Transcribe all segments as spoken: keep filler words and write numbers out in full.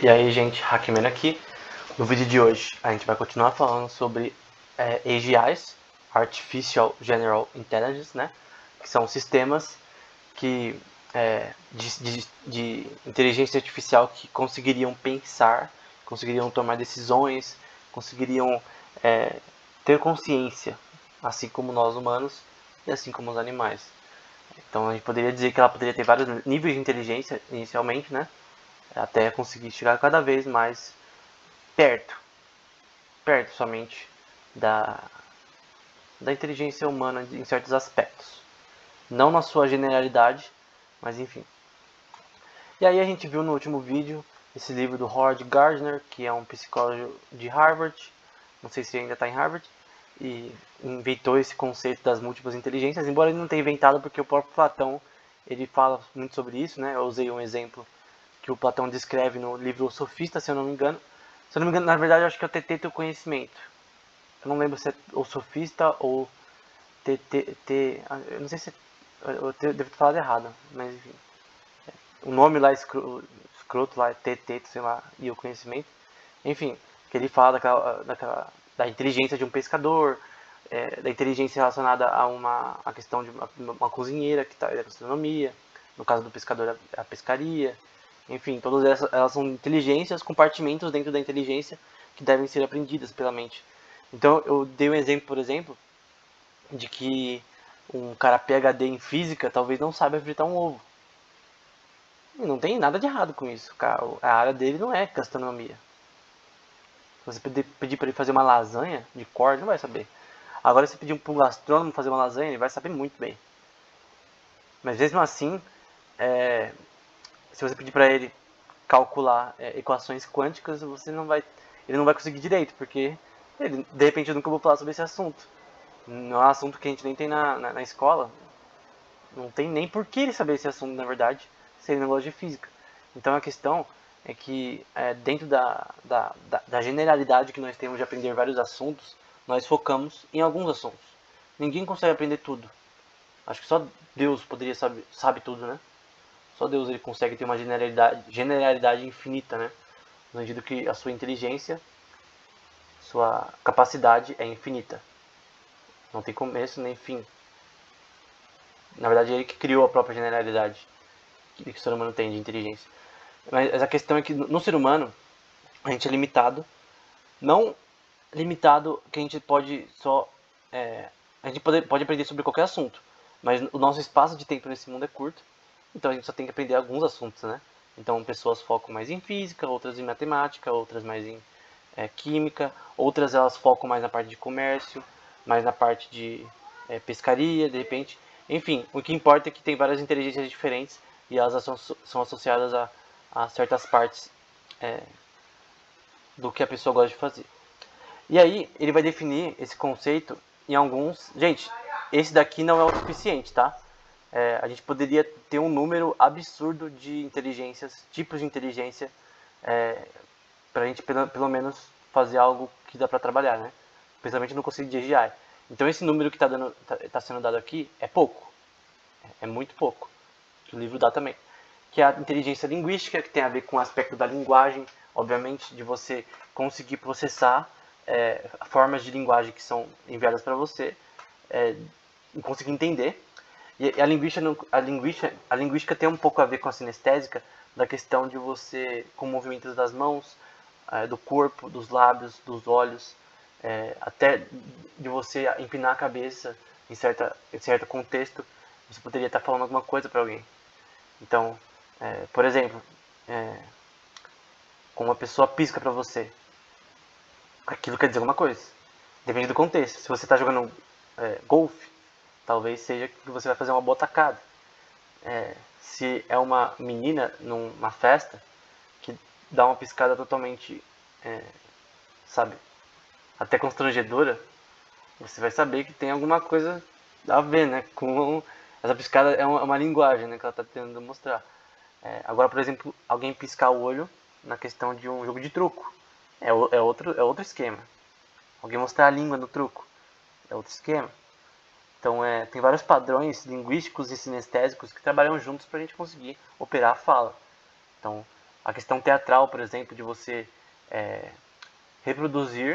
E aí, gente, Hackman aqui. No vídeo de hoje a gente vai continuar falando sobre é, A G Is, Artificial General Intelligence, né? Que são sistemas que, é, de, de, de inteligência artificial que conseguiriam pensar, conseguiriam tomar decisões, conseguiriam é, ter consciência, assim como nós humanos e assim como os animais. Então a gente poderia dizer que ela poderia ter vários níveis de inteligência inicialmente, né? Até conseguir chegar cada vez mais perto, perto somente da, da inteligência humana em certos aspectos. Não na sua generalidade, mas enfim. E aí a gente viu no último vídeo esse livro do Howard Gardner, que é um psicólogo de Harvard, não sei se ainda está em Harvard, e inventou esse conceito das múltiplas inteligências, embora ele não tenha inventado, porque o próprio Platão ele fala muito sobre isso, né? Eu usei um exemplo que o Platão descreve no livro O Sofista, se eu não me engano. Se eu não me engano, na verdade, eu acho que é o Teteto Conhecimento. Eu não lembro se é O Sofista ou T T T. Eu não sei se. Eu devo ter falado errado, mas enfim. O nome lá escroto, escroto lá é Teteto, sei lá, e o Conhecimento. Enfim, que ele fala daquela, daquela, da inteligência de um pescador, é, da inteligência relacionada a uma a questão de uma, uma cozinheira que está da gastronomia, no caso do pescador a pescaria. Enfim, todas essas elas são inteligências, compartimentos dentro da inteligência que devem ser aprendidas pela mente. Então eu dei um exemplo, por exemplo, de que um cara P H D em física talvez não saiba fritar um ovo. E não tem nada de errado com isso, cara. A área dele não é gastronomia. Se você pedir para ele fazer uma lasanha de corda, ele não vai saber. Agora, se pedir para um gastrônomo fazer uma lasanha, ele vai saber muito bem. Mas mesmo assim, é, se você pedir para ele calcular é, equações quânticas, você não vai, ele não vai conseguir direito, porque ele, de repente eu nunca vou falar sobre esse assunto. Não é um assunto que a gente nem tem na, na, na escola. Não tem nem por que ele saber esse assunto, na verdade, se ele não gosta de física. Então a questão é que é, dentro da, da, da, da generalidade que nós temos de aprender vários assuntos, nós focamos em alguns assuntos. Ninguém consegue aprender tudo. Acho que só Deus poderia saber, sabe tudo, né? Só Deus ele consegue ter uma generalidade, generalidade infinita, né? No sentido que a sua inteligência, sua capacidade é infinita. Não tem começo nem fim. Na verdade, é ele que criou a própria generalidade que o ser humano tem de inteligência. Mas a questão é que no ser humano, a gente é limitado. Não limitado que a gente pode só... É, a gente pode, pode aprender sobre qualquer assunto. Mas o nosso espaço de tempo nesse mundo é curto. Então a gente só tem que aprender alguns assuntos, né? Então pessoas focam mais em física, outras em matemática, outras mais em é, química, outras elas focam mais na parte de comércio, mais na parte de é, pescaria, de repente. Enfim, o que importa é que tem várias inteligências diferentes e elas são, são associadas a, a certas partes é, do que a pessoa gosta de fazer. E aí ele vai definir esse conceito em alguns... Gente, esse daqui não é o suficiente, tá? É, a gente poderia ter um número absurdo de inteligências, tipos de inteligência, é, para a gente pelo, pelo menos fazer algo que dá para trabalhar, né? Principalmente no conceito de A G I. Então esse número que está tá, tá sendo dado aqui é pouco, é, é muito pouco, que o livro dá também. Que é a inteligência linguística, que tem a ver com o aspecto da linguagem, obviamente, de você conseguir processar é, formas de linguagem que são enviadas para você, é, e conseguir entender. E a linguística, a, linguística, a linguística tem um pouco a ver com a sinestésica, da questão de você, com movimentos das mãos, é, do corpo, dos lábios, dos olhos, é, até de você empinar a cabeça em, certa, em certo contexto, você poderia estar falando alguma coisa para alguém. Então, é, por exemplo, é, quando uma pessoa pisca para você, aquilo quer dizer alguma coisa. Depende do contexto. Se você está jogando é, golfe, talvez seja que você vai fazer uma boa tacada. É, se é uma menina numa festa que dá uma piscada totalmente, é, sabe, até constrangedora, você vai saber que tem alguma coisa a ver, né, com essa piscada é uma, uma linguagem, né, que ela está tentando mostrar. É, agora, por exemplo, alguém piscar o olho na questão de um jogo de truco, é, é, outro, é outro esquema. Alguém mostrar a língua no truco, é outro esquema. Então, é, tem vários padrões linguísticos e sinestésicos que trabalham juntos para a gente conseguir operar a fala. Então, a questão teatral, por exemplo, de você é, reproduzir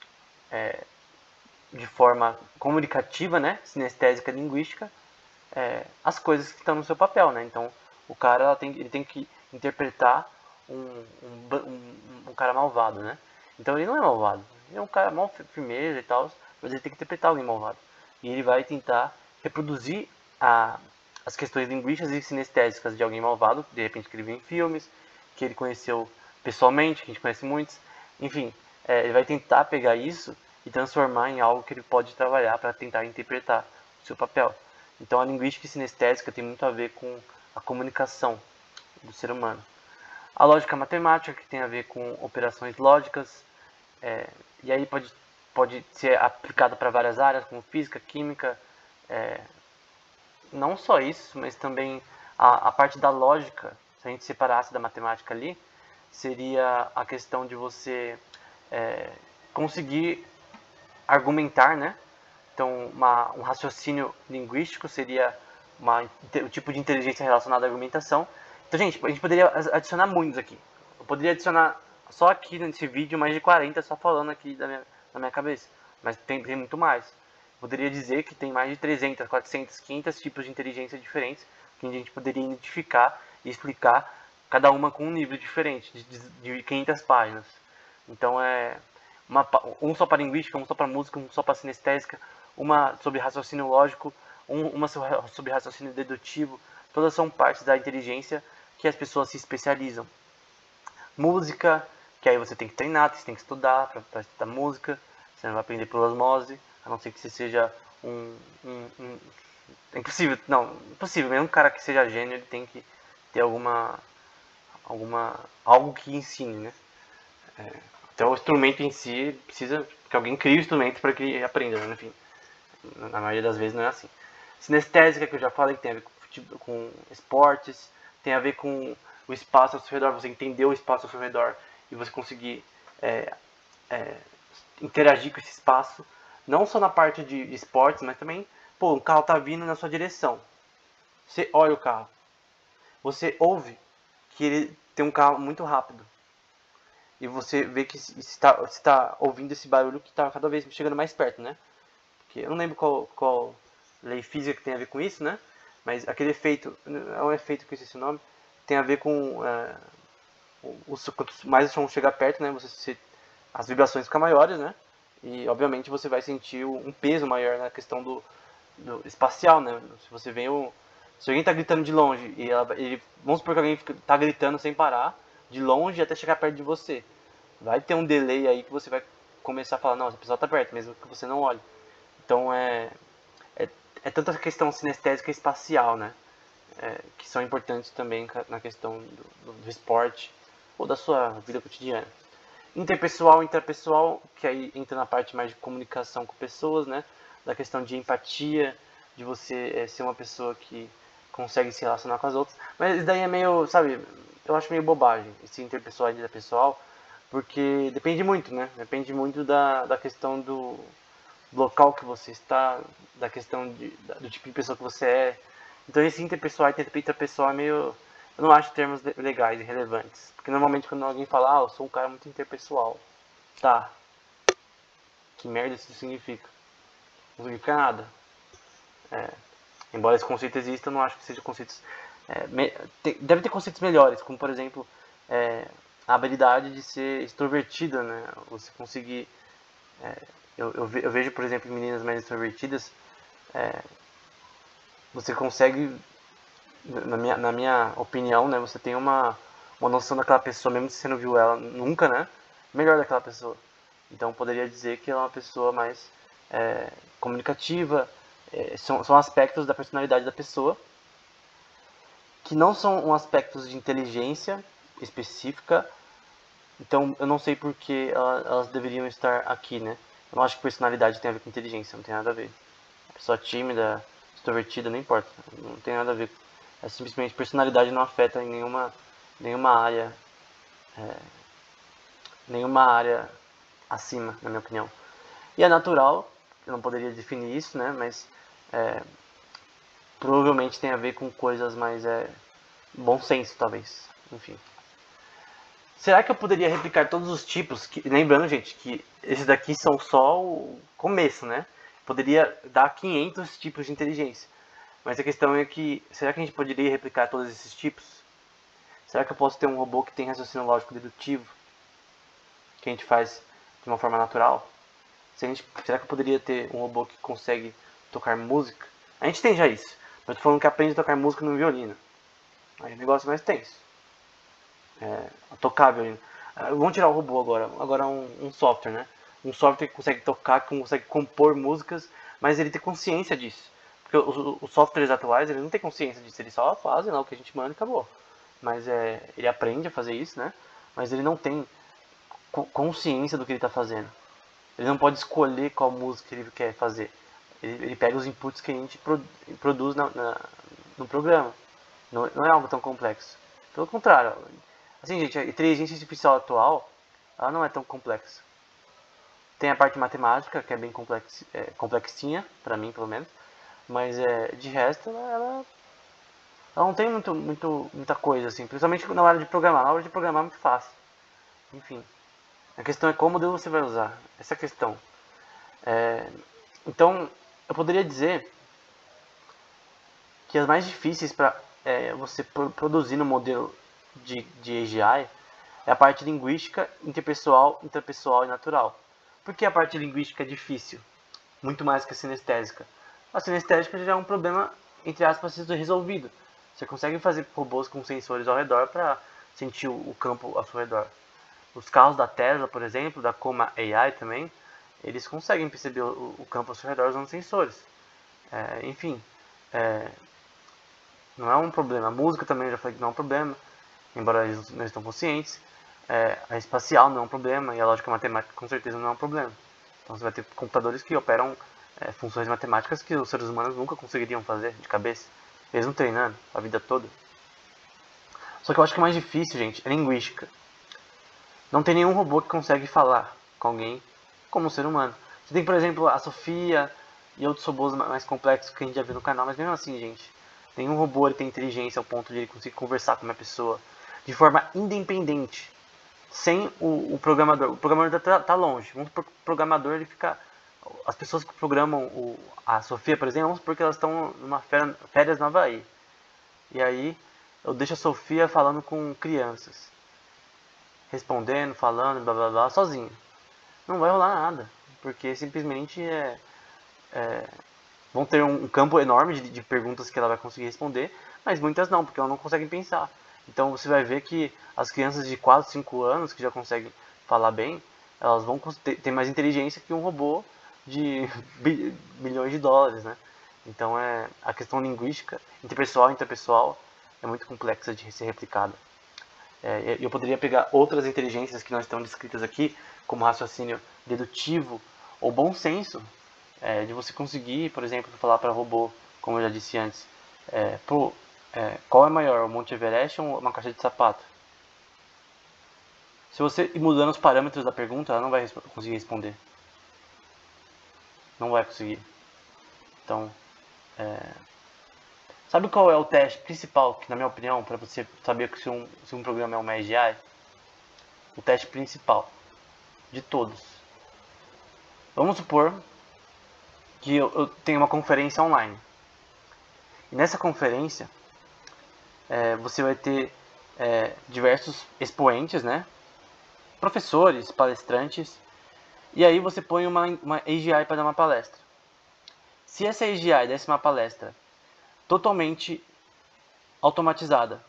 é, de forma comunicativa, né, sinestésica, linguística, é, as coisas que estão no seu papel, né? Então, o cara tem, ele tem que interpretar um, um, um, um cara malvado, né? Então, ele não é malvado. Ele é um cara mal firmeza e tal, mas ele tem que interpretar alguém malvado. E ele vai tentar reproduzir a, as questões linguísticas e sinestésicas de alguém malvado, de repente que ele viu em filmes, que ele conheceu pessoalmente, que a gente conhece muitos. Enfim, é, ele vai tentar pegar isso e transformar em algo que ele pode trabalhar para tentar interpretar o seu papel. Então a linguística e sinestésica tem muito a ver com a comunicação do ser humano. A lógica matemática, que tem a ver com operações lógicas, é, e aí pode, pode ser aplicada para várias áreas, como física, química, é, não só isso, mas também a, a parte da lógica, se a gente separasse da matemática ali, seria a questão de você é, conseguir argumentar, né? Então, uma, um raciocínio linguístico seria uma, o tipo de inteligência relacionada à argumentação. Então, gente, a gente poderia adicionar muitos aqui. Eu poderia adicionar só aqui nesse vídeo mais de quarenta, só falando aqui da minha, da minha cabeça. Mas tem, tem muito mais. Eu poderia dizer que tem mais de trezentos, quatrocentos, quinhentos tipos de inteligência diferentes que a gente poderia identificar e explicar, cada uma com um nível diferente, de, de quinhentas páginas. Então, é uma, um só para linguística, um só para música, um só para sinestésica, uma sobre raciocínio lógico, um, uma sobre raciocínio dedutivo. Todas são partes da inteligência que as pessoas se especializam. Música, que aí você tem que treinar, você tem que estudar para estudar música, você não vai aprender por osmose, a não ser que você seja um... um, um é impossível, não, impossível, mesmo um cara que seja gênio, ele tem que ter alguma, alguma algo que ensine, né? É, então o instrumento em si precisa que alguém crie o instrumento para que ele aprenda, né? Enfim, na maioria das vezes não é assim. Sinestésica, que eu já falei, que tem a ver com, com esportes, tem a ver com o espaço ao seu redor, você entender o espaço ao seu redor e você conseguir é, é, interagir com esse espaço, não só na parte de, de esportes, mas também, pô, um carro tá vindo na sua direção, você olha o carro, você ouve que ele tem um carro muito rápido, e você vê que está está ouvindo esse barulho que está cada vez chegando mais perto, né? Porque eu não lembro qual, qual lei física que tem a ver com isso, né? Mas aquele efeito, é um efeito que eu esqueci o nome, tem a ver com é, o, quanto mais o som chega perto, né? Você, você, as vibrações ficam maiores, né? E obviamente você vai sentir um peso maior na questão do, do espacial, né? Se você vem o, se alguém está gritando de longe e ela, ele, vamos supor que alguém está gritando sem parar, de longe até chegar perto de você, vai ter um delay aí que você vai começar a falar, não, essa pessoa está perto, mesmo que você não olhe. Então é, é, é tanto a questão sinestésica e espacial, né? É, que são importantes também na questão do, do, do esporte ou da sua vida cotidiana. Interpessoal, intrapessoal, que aí entra na parte mais de comunicação com pessoas, né? Da questão de empatia, de você é, ser uma pessoa que consegue se relacionar com as outras. Mas isso daí é meio, sabe, eu acho meio bobagem, esse interpessoal e intrapessoal, porque depende muito, né? Depende muito da, da questão do local que você está, da questão de, do tipo de pessoa que você é. Então esse interpessoal e intrapessoal é meio... Eu não acho termos legais e relevantes. Porque normalmente quando alguém fala, ah, eu sou um cara muito interpessoal. Tá. Que merda isso significa? Não significa nada. É, embora esse conceito exista, eu não acho que seja conceitos... É, me, te, deve ter conceitos melhores, como por exemplo, é, a habilidade de ser extrovertida, né? Você conseguir... É, eu, eu, eu vejo, por exemplo, meninas mais extrovertidas, é, você consegue, na minha, na minha opinião, né, você tem uma, uma noção daquela pessoa, mesmo se você não viu ela nunca, né, melhor daquela pessoa. Então, poderia dizer que ela é uma pessoa mais é, comunicativa, é, são, são aspectos da personalidade da pessoa, que não são um aspectos de inteligência específica, então eu não sei por que elas, elas deveriam estar aqui, né. Eu não acho que personalidade tem a ver com inteligência, não tem nada a ver. A pessoa tímida, extrovertida, não importa, não tem nada a ver. É simplesmente personalidade não afeta em nenhuma, nenhuma área, é, nenhuma área acima, na minha opinião. E é natural, eu não poderia definir isso, né, mas é, provavelmente tem a ver com coisas mais é, bom senso, talvez, enfim. será que eu poderia replicar todos os tipos? Que, lembrando, gente, que esses daqui são só o começo, né? Poderia dar quinhentos tipos de inteligência. Mas a questão é que, será que a gente poderia replicar todos esses tipos? Será que eu posso ter um robô que tem raciocínio lógico dedutivo? Que a gente faz de uma forma natural? Se a gente, será que eu poderia ter um robô que consegue tocar música? A gente tem já isso. Mas eu tô falando que aprende a tocar música no violino. Aí o negócio é mais tenso. É, tocar violino. Ah, vamos tirar o robô agora. Agora um, um software, né? Um software que consegue tocar, que consegue compor músicas, mas ele tem consciência disso. Porque os, os softwares atuais, eles não têm consciência disso. Eles só fazem lá o que a gente manda e acabou. Mas é, ele aprende a fazer isso, né? Mas ele não tem consciência do que ele está fazendo. Ele não pode escolher qual música ele quer fazer. Ele, ele pega os inputs que a gente pro, produz na, na, no programa. Não, não é algo tão complexo. Pelo contrário. Assim, gente, a inteligência artificial atual, ela não é tão complexa. Tem a parte matemática, que é bem complex, é, complexinha, pra mim, pelo menos. Mas, é, de resto, ela, ela, ela não tem muito, muito, muita coisa, assim. Principalmente na hora de programar. Na hora de programar é muito fácil. Enfim. A questão é qual modelo você vai usar. Essa é a questão. É, então, eu poderia dizer que as mais difíceis para é, você produzir no modelo de, de A G I é a parte linguística, interpessoal, intrapessoal e natural. Por que a parte linguística é difícil? Muito mais que a sinestésica. A sinestésica já é um problema, entre aspas, resolvido. Você consegue fazer robôs com sensores ao redor para sentir o campo ao seu redor. Os carros da Tesla, por exemplo, da Coma A I também, eles conseguem perceber o, o campo ao seu redor usando sensores. É, enfim, é, não é um problema. A música também eu já falei que não é um problema, embora eles não estão conscientes. É, a espacial não é um problema e a lógica matemática com certeza não é um problema. Então você vai ter computadores que operam é, funções matemáticas que os seres humanos nunca conseguiriam fazer de cabeça, mesmo treinando a vida toda. Só que eu acho que o mais difícil, gente, é linguística. Não tem nenhum robô que consegue falar com alguém como um ser humano. Você tem, por exemplo, a Sofia e outros robôs mais complexos que a gente já viu no canal, mas mesmo assim, gente, nenhum robô ele tem inteligência ao ponto de ele conseguir conversar com uma pessoa de forma independente, sem o, o programador. O programador tá, tá longe. Vamos supor que o programador ele fica... As pessoas que programam o, a Sofia, por exemplo, vamos supor que elas estão numa férias no Havaí. E aí eu deixo a Sofia falando com crianças. Respondendo, falando, blá blá blá, sozinho. Não vai rolar nada, porque simplesmente é, é, vão ter um campo enorme de, de perguntas que ela vai conseguir responder, mas muitas não, porque ela não consegue pensar. Então você vai ver que as crianças de quatro, cinco anos, que já conseguem falar bem, elas vão ter, ter mais inteligência que um robô de milhões de dólares, né? Então é, a questão linguística, interpessoal e interpessoal, é muito complexa de ser replicada. É, eu poderia pegar outras inteligências que não estão descritas aqui, como raciocínio dedutivo ou bom senso, é, de você conseguir, por exemplo, falar para robô, como eu já disse antes, é, pô, é, qual é maior, o Monte Everest ou uma caixa de sapato? Se você ir mudando os parâmetros da pergunta, ela não vai conseguir responder. Não vai conseguir. Então, é... sabe qual é o teste principal, que na minha opinião, para você saber se um, se um programa é uma A G I? O teste principal de todos. Vamos supor que eu, eu tenho uma conferência online. E nessa conferência, é, você vai ter é, diversos expoentes, né? Professores, palestrantes. E aí você põe uma, uma A G I para dar uma palestra. Se essa A G I desse uma palestra totalmente automatizada,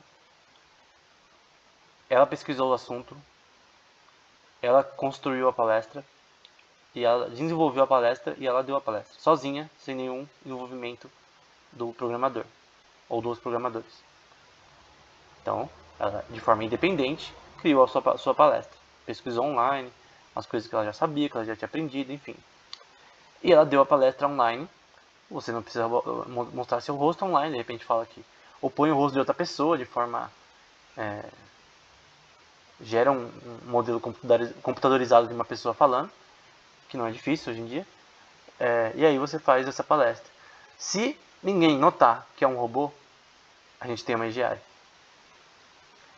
ela pesquisou o assunto, ela construiu a palestra, e ela desenvolveu a palestra e ela deu a palestra, sozinha, sem nenhum envolvimento do programador, ou dos programadores. Então, ela, de forma independente, criou a sua, sua palestra, pesquisou online, as coisas que ela já sabia, que ela já tinha aprendido, enfim. E ela deu a palestra online, você não precisa mostrar seu rosto online, de repente fala aqui. Ou põe o rosto de outra pessoa, de forma... É, gera um, um modelo computadorizado de uma pessoa falando, que não é difícil hoje em dia, é, e aí você faz essa palestra. Se ninguém notar que é um robô, a gente tem uma A G I.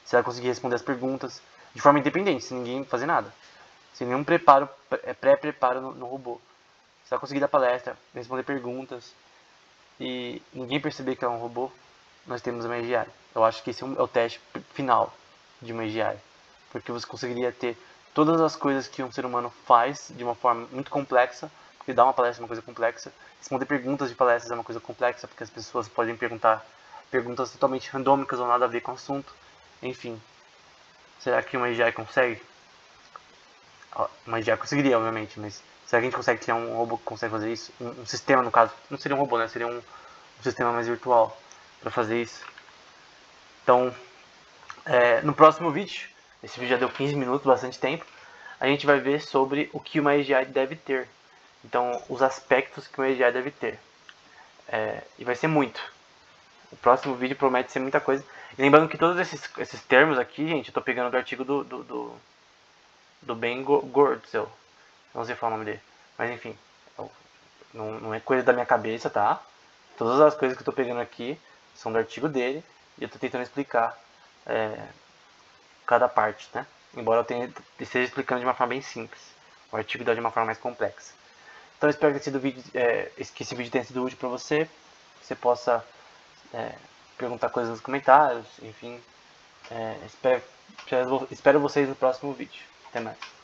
Você vai conseguir responder as perguntas de forma independente, sem ninguém fazer nada. Sem nenhum preparo, pré-preparo no, no robô. Você vai conseguir dar palestra, responder perguntas e ninguém perceber que é um robô. Nós temos uma A G I. Eu acho que esse é o teste final de uma A G I. Porque você conseguiria ter todas as coisas que um ser humano faz de uma forma muito complexa, porque dar uma palestra é uma coisa complexa, responder perguntas de palestras é uma coisa complexa, porque as pessoas podem perguntar perguntas totalmente randômicas ou nada a ver com o assunto. Enfim, será que uma A G I consegue? Uma A G I conseguiria, obviamente, mas será que a gente consegue criar um robô que consegue fazer isso? Um, um sistema, no caso, não seria um robô, né? Seria um, um sistema mais virtual para fazer isso. Então, é, no próximo vídeo, esse vídeo já deu quinze minutos, bastante tempo, a gente vai ver sobre o que uma A G I deve ter. Então, os aspectos que uma A G I deve ter. É, e vai ser muito. O próximo vídeo promete ser muita coisa. E lembrando que todos esses, esses termos aqui, gente, eu tô pegando do artigo do, do, do, do Ben Goertzel. Não sei falar o nome dele. Mas enfim, eu, não, não é coisa da minha cabeça, tá? Todas as coisas que eu tô pegando aqui são do artigo dele. E eu tô tentando explicar é, cada parte, né? Embora eu tenha, esteja explicando de uma forma bem simples. O artigo dá de uma forma mais complexa. Então eu espero que esse vídeo, é, que esse vídeo tenha sido útil para você. Que você possa é, perguntar coisas nos comentários. Enfim, é, espero, espero vocês no próximo vídeo. Até mais.